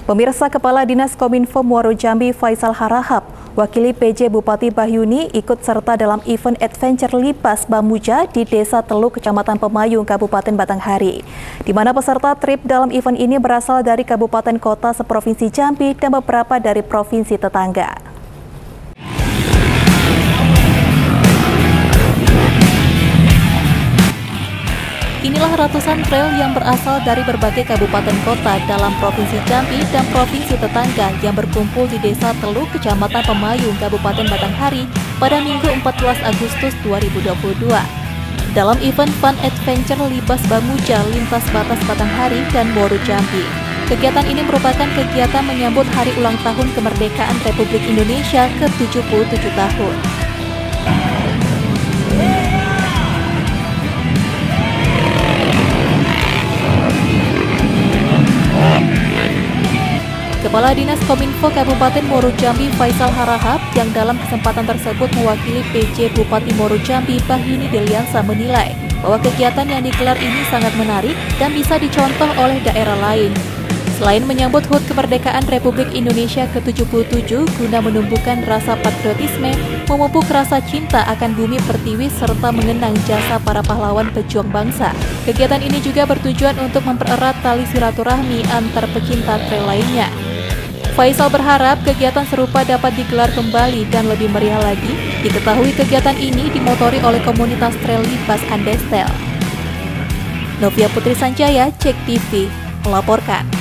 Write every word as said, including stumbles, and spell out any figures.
Pemirsa, Kepala Dinas Kominfo Muaro Jambi Faisal Harahap, wakili P J Bupati Bahyuni ikut serta dalam event adventure Lipas Bamuja di Desa Teluk, Kecamatan Pemayung, Kabupaten Batanghari. Di mana peserta trip dalam event ini berasal dari kabupaten kota seprovinsi Jambi dan beberapa dari provinsi tetangga. Inilah ratusan trail yang berasal dari berbagai kabupaten kota dalam Provinsi Jambi dan provinsi tetangga yang berkumpul di Desa Teluk, Kecamatan Pemayung, Kabupaten Batanghari pada Minggu empat belas Agustus dua ribu dua puluh dua. Dalam event Fun Adventure Lipas Bamuja lintas batas Batanghari dan Muaro Jambi. Kegiatan ini merupakan kegiatan menyambut hari ulang tahun kemerdekaan Republik Indonesia ke tujuh puluh tujuh tahun. Kepala Dinas Kominfo Kabupaten Muaro Jambi Faisal Harahap yang dalam kesempatan tersebut mewakili P J Bupati Muaro Jambi Bahyuni Deliansa menilai bahwa kegiatan yang digelar ini sangat menarik dan bisa dicontoh oleh daerah lain. Selain menyambut H U T Kemerdekaan Republik Indonesia ke tujuh puluh tujuh guna menumbuhkan rasa patriotisme, memupuk rasa cinta akan bumi pertiwi serta mengenang jasa para pahlawan pejuang bangsa. Kegiatan ini juga bertujuan untuk mempererat tali silaturahmi antar pecinta trail lainnya. Faisal berharap kegiatan serupa dapat digelar kembali dan lebih meriah lagi. Diketahui kegiatan ini dimotori oleh komunitas trail Lipas Andestel. Novia Putri Sanjaya, Cek T V, melaporkan.